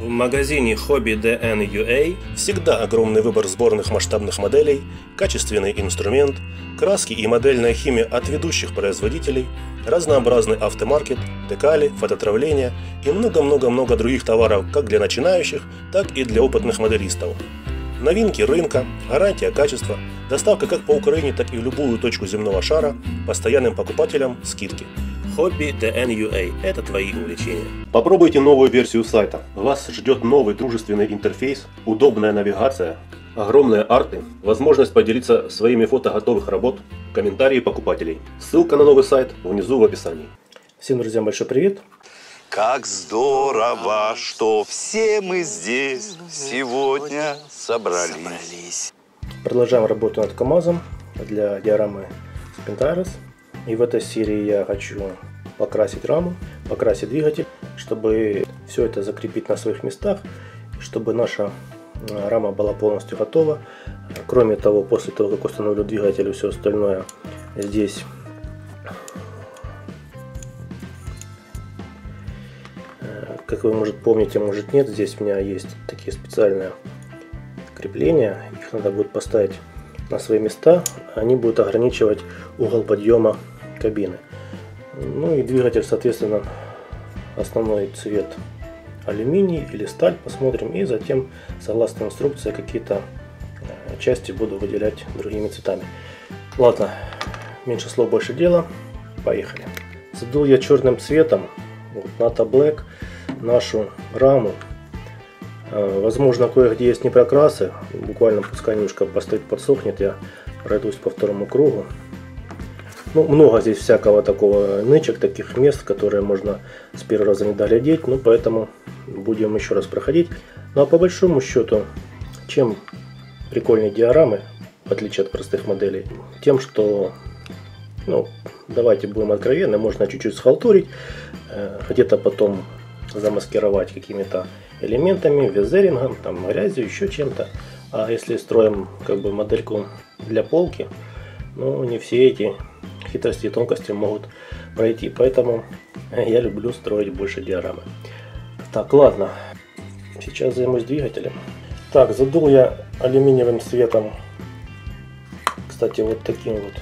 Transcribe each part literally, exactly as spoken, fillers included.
В магазине Hobby ди эн ю эй всегда огромный выбор сборных масштабных моделей, качественный инструмент, краски и модельная химия от ведущих производителей, разнообразный автомаркет, декали, фототравления и много-много-много других товаров как для начинающих, так и для опытных моделистов. Новинки рынка, гарантия качества, доставка как по Украине, так и в любую точку земного шара, постоянным покупателям скидки. Hobby ди эн ю эй – это твои увлечения. Попробуйте новую версию сайта. Вас ждет новый дружественный интерфейс, удобная навигация, огромные арты, возможность поделиться своими фото готовых работ, комментарии покупателей. Ссылка на новый сайт внизу в описании. Всем друзьям большой привет! Как здорово, что все мы здесь сегодня собрались. Продолжаем работу над КАМАЗом для диорамы Spintaris. И в этой серии я хочу покрасить раму, покрасить двигатель, чтобы все это закрепить на своих местах, чтобы наша рама была полностью готова. Кроме того, после того, как установлю двигатель и все остальное, здесь как вы, может, помните, может нет, здесь у меня есть такие специальные крепления, их надо будет поставить на свои места, они будут ограничивать угол подъема кабины. Ну и двигатель, соответственно, основной цвет алюминий или сталь, посмотрим, и затем, согласно инструкции, какие-то части буду выделять другими цветами. Ладно, меньше слов, больше дела, поехали. Задул я черным цветом, вот, Nata Black, нашу раму. Возможно, кое-где есть непрокрасы, буквально пускай немножко постоит, подсохнет, я пройдусь по второму кругу. Ну, много здесь всякого такого нычек, таких мест, которые можно с первого раза не доглядеть, ну, поэтому будем еще раз проходить. Ну, а по большому счету, чем прикольнее диорамы, в отличие от простых моделей, тем, что, ну, давайте будем откровенны, можно чуть-чуть схалтурить, где-то потом замаскировать какими-то элементами, везерингом, там, грязью, еще чем-то. А если строим как бы модельку для полки, ну, не все эти хитрости и тонкости могут пройти, поэтому я люблю строить больше диорамы. Так, ладно, сейчас займусь двигателем. Так, задул я алюминиевым цветом, кстати, вот таким вот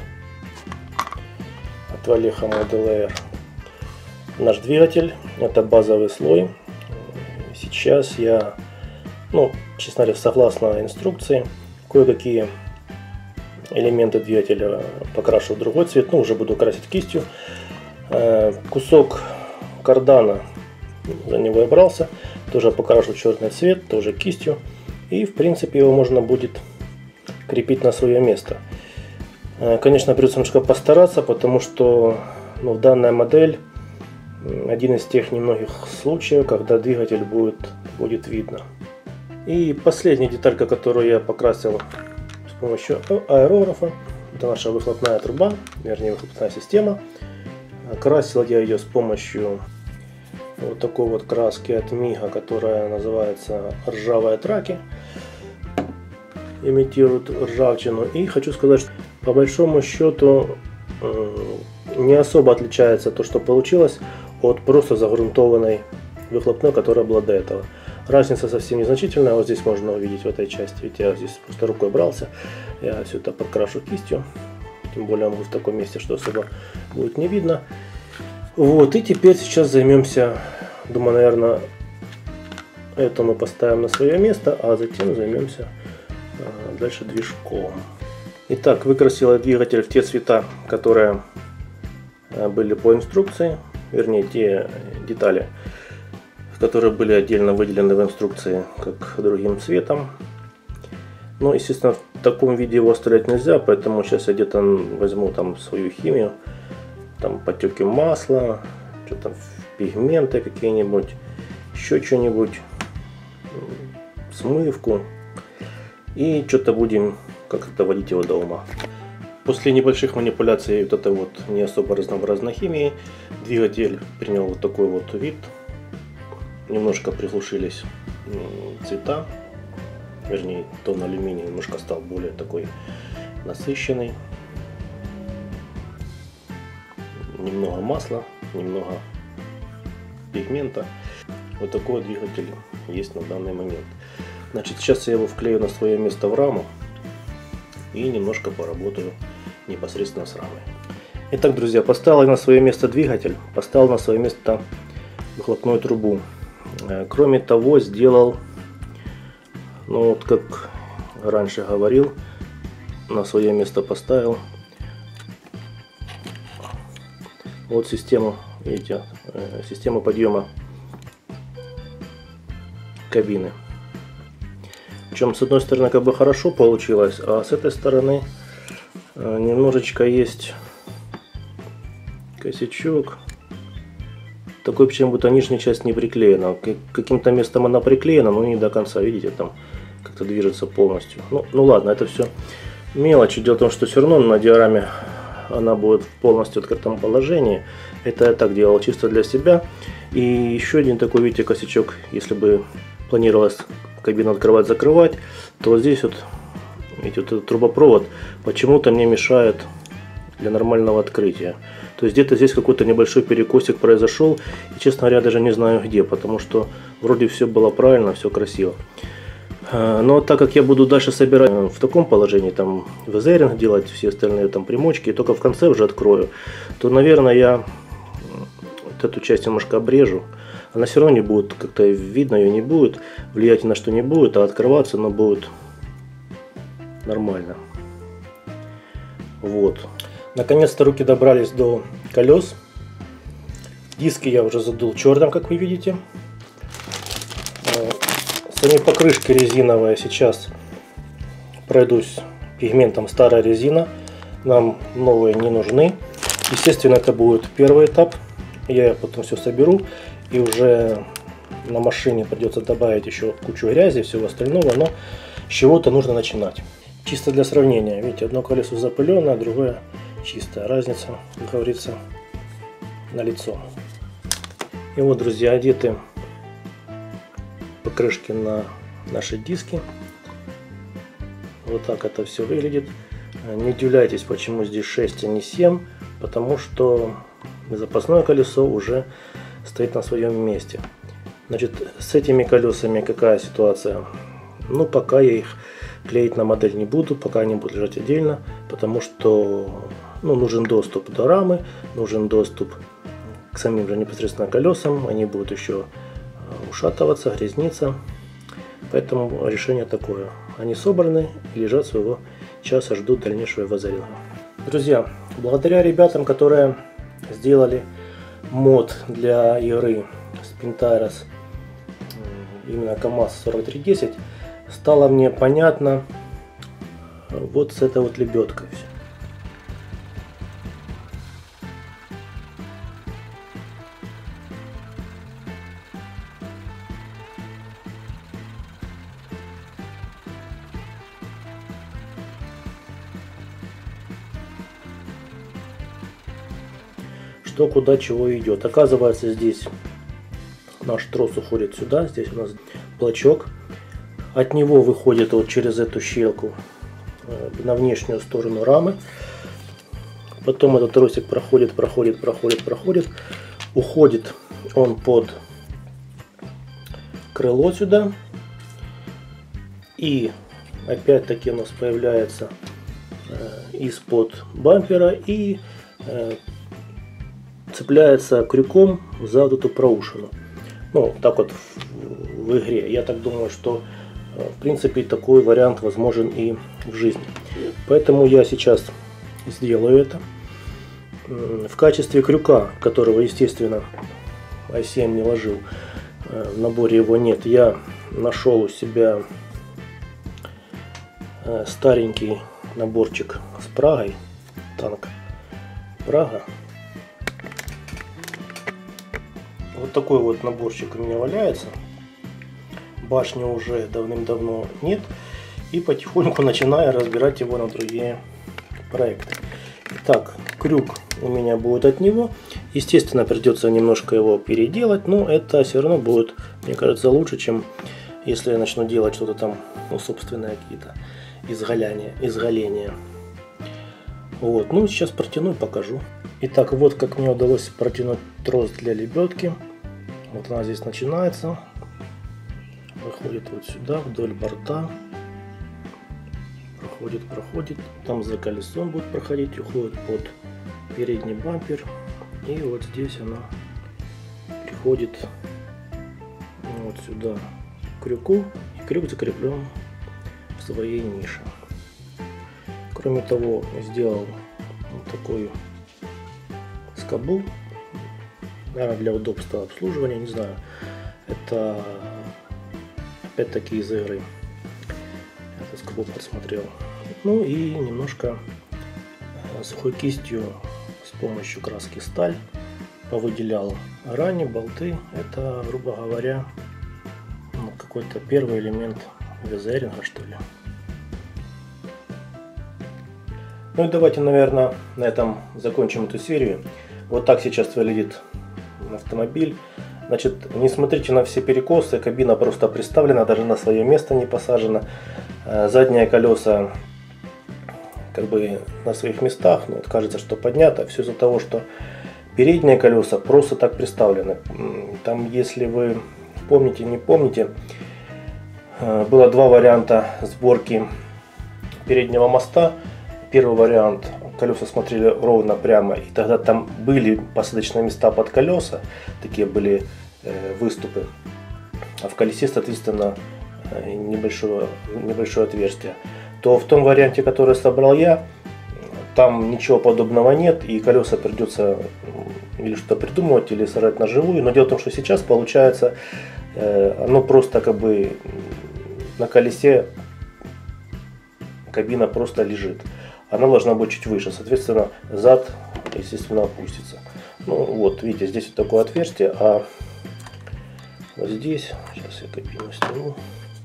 от Valeha Model Air. Наш двигатель, это базовый слой. Сейчас я, ну, честно говоря, согласно инструкции, кое-какие элементы двигателя покрашу в другой цвет, ну, уже буду красить кистью. Кусок кардана, за него я брался, тоже покрашу черный цвет, тоже кистью. И, в принципе, его можно будет крепить на свое место. Конечно, придется немножко постараться, потому что, ну, данная модель один из тех немногих случаев, когда двигатель будет, будет видно. И последняя деталька, которую я покрасил с помощью аэрографа, это наша выхлопная труба, вернее выхлопная система. Красил я ее с помощью вот такой вот краски от Мига, которая называется ржавая траки, имитирует ржавчину. И хочу сказать, что по большому счету не особо отличается то, что получилось, от просто загрунтованной выхлопной, которая была до этого. Разница совсем незначительная. Вот здесь можно увидеть в этой части. Ведь я здесь просто рукой брался. Я все это подкрашу кистью. Тем более он будет в таком месте, что особо будет не видно. Вот. И теперь сейчас займемся, думаю, наверное, это мы поставим на свое место, а затем займемся а, дальше движком. Итак, выкрасил я двигатель в те цвета, которые а, были по инструкции. Вернее, те детали, которые были отдельно выделены в инструкции как другим цветом. Ну, естественно, в таком виде его оставлять нельзя, поэтому сейчас я где-то возьму там свою химию, там потеки масла, что-то пигменты какие-нибудь, еще что-нибудь, смывку, и что-то будем как-то доводить его до ума. После небольших манипуляций вот этой вот не особо разнообразной химии, двигатель принял вот такой вот вид. Немножко приглушились цвета, вернее тон алюминия немножко стал более такой насыщенный. Немного масла, немного пигмента. Вот такой двигатель есть на данный момент. Значит, сейчас я его вклею на свое место в раму и немножко поработаю непосредственно с рамой. Итак, друзья, поставил на свое место двигатель, поставил на свое место выхлопную трубу. Кроме того, сделал, ну вот как раньше говорил, на свое место поставил вот систему, видите, систему подъема кабины. Причем с одной стороны как бы хорошо получилось, а с этой стороны немножечко есть косячок. Такой, почему-то нижняя часть не приклеена. Каким-то местом она приклеена, но не до конца. Видите, там как-то движется полностью. Ну, ну ладно, это все мелочи. Дело в том, что все равно на диораме она будет в полностью открытом положении. Это я так делал чисто для себя. И еще один такой, видите, косячок. Если бы планировалось кабину открывать-закрывать, то вот здесь вот, видите, вот этот трубопровод почему-то мне мешает для нормального открытия. То есть где-то здесь какой-то небольшой перекосик произошел. И, честно говоря, даже не знаю где, потому что вроде все было правильно, все красиво. Но так как я буду дальше собирать в таком положении, там везеринг делать, все остальные там примочки, и только в конце уже открою, то, наверное, я вот эту часть немножко обрежу. Она все равно не будет, как-то видно ее не будет, влиять ни на что не будет, а открываться она будет нормально. Вот. Наконец-то руки добрались до колес. Диски я уже задул черным, как вы видите. Сами покрышки резиновые сейчас пройдусь пигментом старая резина. Нам новые не нужны. Естественно, это будет первый этап. Я потом все соберу. И уже на машине придется добавить еще кучу грязи и всего остального. Но с чего-то нужно начинать. Чисто для сравнения. Видите, одно колесо запыленное, другое чистая. Разница, как говорится, налицо. И вот, друзья, одеты покрышки на наши диски. Вот так это все выглядит. Не удивляйтесь, почему здесь шесть, а не семь. Потому что запасное колесо уже стоит на своем месте. Значит, с этими колесами какая ситуация? Ну, пока я их клеить на модель не буду, пока они будут лежать отдельно, потому что ну, нужен доступ до рамы, нужен доступ к самим же непосредственно колесам, они будут еще ушатываться, грязниться, поэтому решение такое. Они собраны и лежат своего часа, ждут дальнейшего вазеринга. Друзья, благодаря ребятам, которые сделали мод для игры Spintairos, именно КамАЗ сорок три десять, стало мне понятно вот с этой вот лебедкой. Что, куда, чего идет. Оказывается, здесь наш трос уходит сюда, здесь у нас блочок. От него выходит вот через эту щелку на внешнюю сторону рамы. Потом этот тросик проходит, проходит, проходит, проходит. Уходит он под крыло сюда. И опять-таки у нас появляется из-под бампера и цепляется крюком за вот эту проушину. Ну, так вот в, в игре. Я так думаю, что в принципе такой вариант возможен и в жизни. Поэтому я сейчас сделаю это. В качестве крюка, которого, естественно, ай семь не ложил, в наборе его нет, я нашел у себя старенький наборчик с Прагой. Танк Прага. Вот такой вот наборчик у меня валяется. Башни уже давным-давно нет. И потихоньку начинаю разбирать его на другие проекты. Итак, крюк у меня будет от него. Естественно, придется немножко его переделать. Но это все равно будет, мне кажется, лучше, чем если я начну делать что-то там, ну, собственное какие-то изгаляния, изгаления. Вот, ну сейчас протяну и покажу. Итак, вот как мне удалось протянуть трос для лебедки. Вот она здесь начинается, выходит вот сюда, вдоль борта, проходит, проходит, там за колесом будет проходить, уходит под передний бампер, и вот здесь она приходит вот сюда к крюку, и крюк закреплен в своей нише. Кроме того, сделал вот такую скобу, наверное, для удобства обслуживания, не знаю, это опять-таки из игры, эту скобу подсмотрел. Ну и немножко сухой кистью с помощью краски сталь повыделял грани, болты. Это, грубо говоря, ну, какой-то первый элемент везеринга, что ли. Ну и давайте, наверное, на этом закончим эту серию. Вот так сейчас выглядит автомобиль. Значит, не смотрите на все перекосы, кабина просто приставлена, даже на свое место не посажена. Задние колеса как бы на своих местах, но вот кажется, что поднято. Все из-за того, что передние колеса просто так приставлены. Там, если вы помните, не помните, было два варианта сборки переднего моста. Первый вариант, колеса смотрели ровно прямо, и тогда там были посадочные места под колеса, такие были э, выступы, а в колесе, соответственно, небольшое, небольшое отверстие. То в том варианте, который собрал я, там ничего подобного нет, и колеса придется или что-то придумывать, или сажать на живую. Но дело в том, что сейчас получается, э, оно просто как бы на колесе кабина просто лежит. Она должна быть чуть выше, соответственно, зад, естественно, опустится. Ну вот, видите, здесь вот такое отверстие, а вот здесь, сейчас я кабину сниму.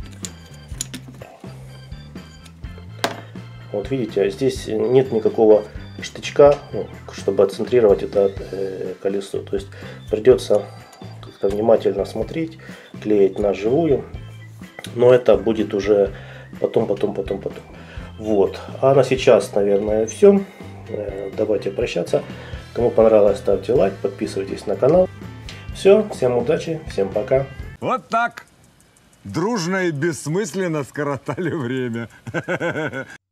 Вот видите, здесь нет никакого штычка, ну, чтобы отцентрировать это э, колесо. То есть придется как-то внимательно смотреть, клеить на живую, но это будет уже потом, потом, потом, потом. Вот. А на сейчас, наверное, все. Давайте прощаться. Кому понравилось, ставьте лайк, подписывайтесь на канал. Все, всем удачи, всем пока. Вот так дружно и бессмысленно скоротали время.